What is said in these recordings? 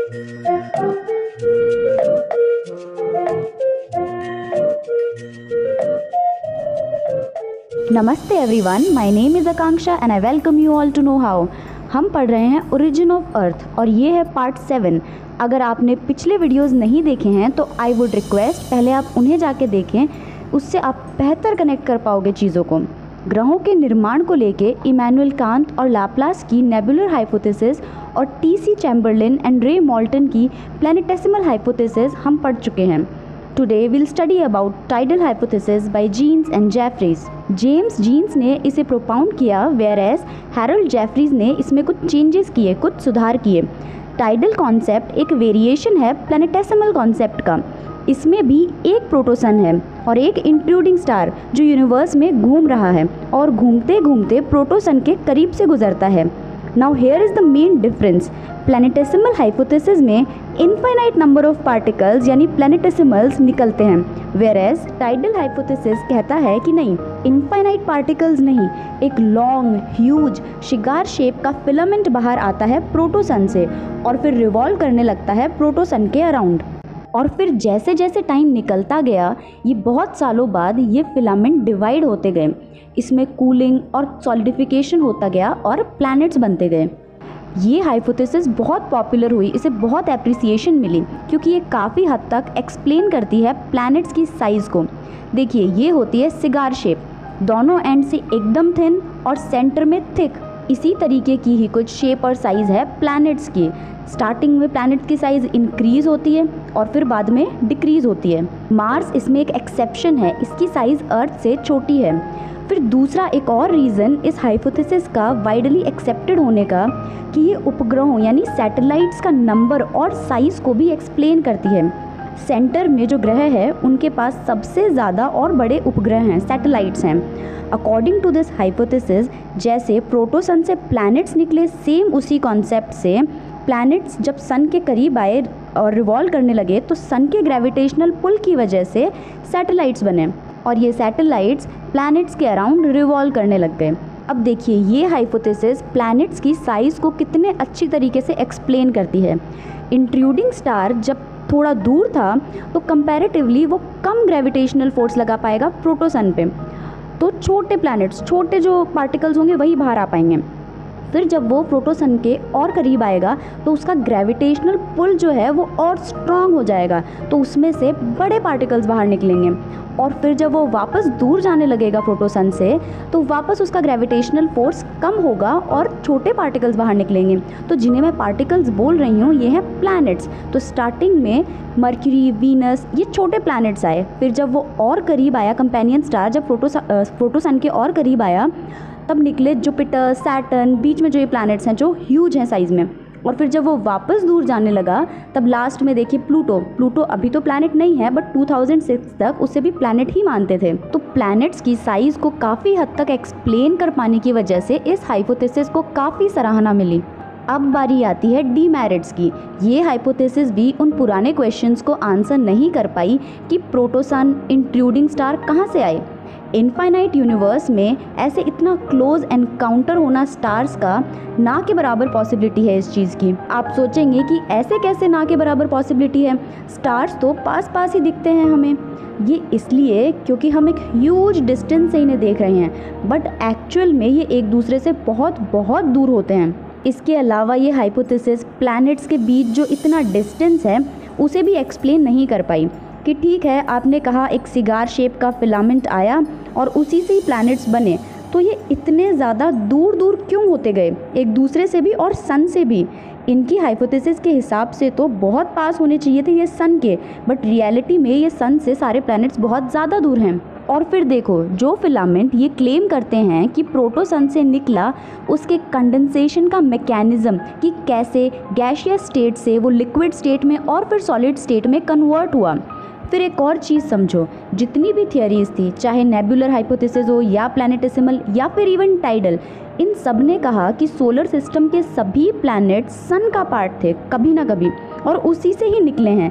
नमस्ते everyone, my name is Akanksha and I welcome you all to know how. हम पढ़ रहे हैं ओरिजिन ऑफ अर्थ और ये है पार्ट 7। अगर आपने पिछले वीडियोस नहीं देखे हैं तो आई वुड रिक्वेस्ट पहले आप उन्हें जाके देखें, उससे आप बेहतर कनेक्ट कर पाओगे चीज़ों को। ग्रहों के निर्माण को लेके इमैनुअल कांत और लाप्लास की नेबुलर हाइपोथेसिस और T C. Chamberlin and Ray Moulton की प्लैनेटेसिमल हाइपोथेसिस हम पढ़ चुके हैं। Today we'll study about tidal hypothesis by Jeans and Jeffries. James Jeans ने इसे प्रोपाउंड किया, whereas हैरोल्ड जेफरीज ने इसमें कुछ चेंजेस किए, कुछ सुधार किए। टाइडल कॉन्सेप्ट एक वेरिएशन है प्लैनेटेसिमल कॉन्सेप्ट का। इसमें भी एक प्रोटोसन है और एक इंट्रूडिंग स्टार जो यूनिवर्स में घूम रहा है और घूमते घूमते प्रोटोसन के करीब से गुजरता है। Now here is the main difference. Planetesimal hypothesis में इनफाइनाइट नंबर ऑफ पार्टिकल्स यानी प्लैनेटेसिमल्स निकलते हैं, वेयरएज टाइडल हाइपोथेसिस कहता है कि नहीं, इनफाइनाइट पार्टिकल्स नहीं, एक लॉन्ग ह्यूज शिगार शेप का फिलामेंट बाहर आता है प्रोटोसन से और फिर रिवॉल्व करने लगता है प्रोटोसन के अराउंड। और फिर जैसे जैसे टाइम निकलता गया, ये बहुत सालों बाद ये फिलामेंट डिवाइड होते गए, इसमें कूलिंग और सॉलिडिफिकेशन होता गया और प्लैनेट्स बनते गए। ये हाइपोथेसिस बहुत पॉपुलर हुई, इसे बहुत एप्रिसिएशन मिली क्योंकि ये काफ़ी हद तक एक्सप्लेन करती है प्लैनेट्स की साइज़ को। देखिए, ये होती है सिगार शेप, दोनों एंड से एकदम थिन और सेंटर में थिक। इसी तरीके की ही कुछ शेप और साइज़ है प्लैनेट्स की। स्टार्टिंग में प्लैनेट्स की साइज़ इंक्रीज़ होती है और फिर बाद में डिक्रीज़ होती है। मार्स इसमें एक एक्सेप्शन है, इसकी साइज़ अर्थ से छोटी है। फिर दूसरा एक और रीज़न इस हाइपोथेसिस का वाइडली एक्सेप्टेड होने का कि ये उपग्रहों यानी सैटेलाइट्स का नंबर और साइज़ को भी एक्सप्लेन करती है। सेंटर में जो ग्रह है उनके पास सबसे ज़्यादा और बड़े उपग्रह हैं, सैटेलाइट्स हैं। अकॉर्डिंग टू दिस हाइपोथेसिस, जैसे प्रोटोसन से प्लैनेट्स निकले, सेम उसी कॉन्सेप्ट से प्लैनेट्स जब सन के करीब आए और रिवॉल्व करने लगे तो सन के ग्रेविटेशनल पुल की वजह से सैटेलाइट्स बने और ये सैटेलाइट्स प्लैनेट्स के अराउंड रिवॉल्व करने लग गए। अब देखिए, ये हाइपोथेसिस प्लैनेट्स की साइज़ को कितने अच्छी तरीके से एक्सप्लेन करती है। इंट्रूडिंग स्टार जब थोड़ा दूर था तो कंपैरेटिवली वो कम ग्रेविटेशनल फोर्स लगा पाएगा प्रोटोसन पे, तो छोटे प्लैनेट्स, छोटे जो पार्टिकल्स होंगे वही बाहर आ पाएंगे। फिर जब वो प्रोटोसन के और करीब आएगा तो उसका ग्रेविटेशनल पुल जो है वो और स्ट्रांग हो जाएगा, तो उसमें से बड़े पार्टिकल्स बाहर निकलेंगे। और फिर जब वो वापस दूर जाने लगेगा प्रोटोसन से तो वापस उसका ग्रेविटेशनल फोर्स कम होगा और छोटे पार्टिकल्स बाहर निकलेंगे। तो जिन्हें मैं पार्टिकल्स बोल रही हूँ ये हैं प्लैनेट्स। तो स्टार्टिंग में मर्क्यूरी, वीनस, ये छोटे प्लैनेट्स आए। फिर जब वो और करीब आया, कंपेनियन स्टार जब प्रोटोसन के और करीब आया, तब निकले जुपिटर, सैटर्न, बीच में जो ये प्लैनेट्स हैं जो ह्यूज हैं साइज़ में। और फिर जब वो वापस दूर जाने लगा तब लास्ट में देखिए प्लूटो अभी तो प्लैनेट नहीं है बट 2006 तक उसे भी प्लैनेट ही मानते थे। तो प्लैनेट्स की साइज़ को काफ़ी हद तक एक्सप्लेन कर पाने की वजह से इस हाइपोथेसिस को काफ़ी सराहना मिली। अब बारी आती है डीमेरिट्स की। ये हाइपोथेसिस भी उन पुराने क्वेश्चंस को आंसर नहीं कर पाई कि प्रोटोसन, इंट्रूडिंग स्टार कहाँ से आए। इनफाइनाइट यूनिवर्स में ऐसे इतना क्लोज एनकाउंटर होना स्टार्स का ना के बराबर पॉसिबिलिटी है इस चीज़ की। आप सोचेंगे कि ऐसे कैसे ना के बराबर पॉसिबिलिटी है, स्टार्स तो पास पास ही दिखते हैं हमें। ये इसलिए क्योंकि हम एक ह्यूज डिस्टेंस से इन्हें देख रहे हैं, बट एक्चुअल में ये एक दूसरे से बहुत बहुत दूर होते हैं। इसके अलावा ये हाइपोथेसिस प्लैनेट्स के बीच जो इतना डिस्टेंस है उसे भी एक्सप्लेन नहीं कर पाई कि ठीक है, आपने कहा एक सिगार शेप का फिलामेंट आया और उसी से ही प्लैनेट्स बने, तो ये इतने ज़्यादा दूर दूर क्यों होते गए एक दूसरे से भी और सन से भी। इनकी हाइपोथेसिस के हिसाब से तो बहुत पास होने चाहिए थे ये सन के, बट रियलिटी में ये सन से सारे प्लैनेट्स बहुत ज़्यादा दूर हैं। और फिर देखो, जो फिलामेंट ये क्लेम करते हैं कि प्रोटोसन से निकला, उसके कंडेंसेशन का मैकेनिज़्म कि कैसे गैसियस स्टेट से वो लिक्विड स्टेट में और फिर सॉलिड स्टेट में कन्वर्ट हुआ। फिर एक और चीज़ समझो, जितनी भी थियरीज थी, चाहे नेबुलर हाइपोथेसिस हो या प्लैनेटेसिमल या फिर इवन टाइडल, इन सब ने कहा कि सोलर सिस्टम के सभी प्लैनेट सन का पार्ट थे कभी ना कभी और उसी से ही निकले हैं।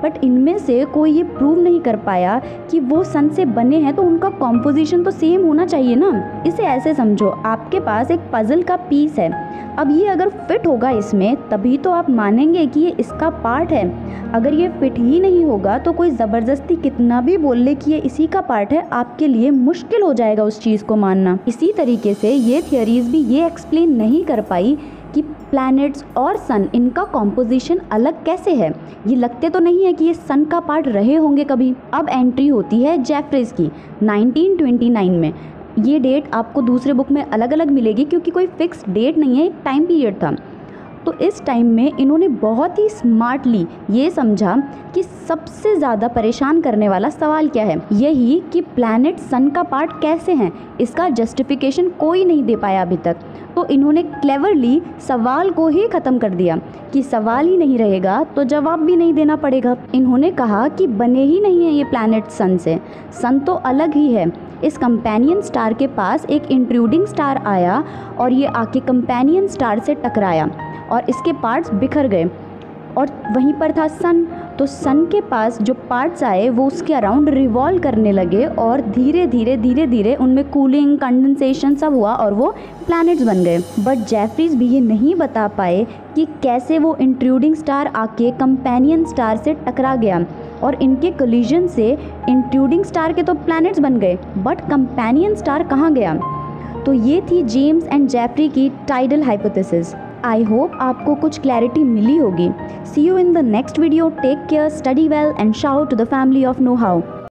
बट इनमें से कोई ये प्रूव नहीं कर पाया कि वो सन से बने हैं, तो उनका कॉम्पोजिशन तो सेम होना चाहिए ना। इसे ऐसे समझो, आपके पास एक पजल का पीस है, अब ये अगर फिट होगा इसमें तभी तो आप मानेंगे कि ये इसका पार्ट है। अगर ये फिट ही नहीं होगा तो कोई ज़बरदस्ती कितना भी बोल ले कि ये इसी का पार्ट है, आपके लिए मुश्किल हो जाएगा उस चीज़ को मानना। इसी तरीके से ये थियरीज़ भी ये एक्सप्लेन नहीं कर पाई कि प्लैनेट्स और सन, इनका कॉम्पोजिशन अलग कैसे है। ये लगते तो नहीं है कि ये सन का पार्ट रहे होंगे कभी। अब एंट्री होती है जेफरीज की 1929 में। ये डेट आपको दूसरे बुक में अलग अलग मिलेगी क्योंकि कोई फिक्स डेट नहीं है, एक टाइम पीरियड था। तो इस टाइम में इन्होंने बहुत ही स्मार्टली ये समझा कि सबसे ज़्यादा परेशान करने वाला सवाल क्या है, यही कि प्लैनेट सन का पार्ट कैसे हैं। इसका जस्टिफिकेशन कोई नहीं दे पाया अभी तक। तो इन्होंने क्लेवरली सवाल को ही ख़त्म कर दिया कि सवाल ही नहीं रहेगा तो जवाब भी नहीं देना पड़ेगा। इन्होंने कहा कि बने ही नहीं है ये प्लैनेट सन से, सन तो अलग ही है। इस कंपेनियन स्टार के पास एक इंट्रूडिंग स्टार आया और ये आके कंपेनियन स्टार से टकराया और इसके पार्ट्स बिखर गए और वहीं पर था सन। तो सन के पास जो पार्ट्स आए वो उसके अराउंड रिवॉल्व करने लगे और धीरे धीरे उनमें कूलिंग, कंडेंसेशन सब हुआ और वो प्लैनेट्स बन गए। बट जेफरीज भी ये नहीं बता पाए कि कैसे वो इंट्रूडिंग स्टार आके कंपेनियन स्टार से टकरा गया और इनके कोलिजन से इंट्रूडिंग स्टार के तो प्लैनेट्स बन गए, बट कंपेनियन स्टार कहाँ गया। तो ये थी जेम्स एंड जेफरी की टाइडल हाइपोथेसिस। आई होप आपको कुछ क्लैरिटी मिली होगी। See you in the next video. Take care, study well and shout to the family of know how.